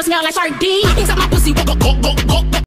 smell like sardine. Inside my pussy, go, go, go, go, go.